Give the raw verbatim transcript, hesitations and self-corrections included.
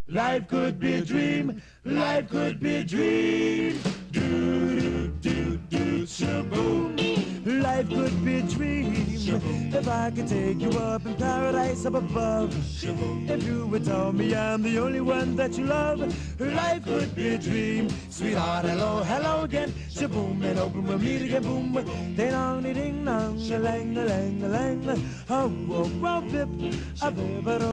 Life could be a dream. Life could be a dream. Do do do do shaboom. Life could be a dream. If I could take you up in paradise up above. If you would tell me I'm the only one that you love. Life could be a dream. Sweetheart, hello, hello again. Shaboom, and open we'll meet again. Boom, ding dong, ding dong, a lang, a lang, a lang. Oh, oh, oh, pip, a bip,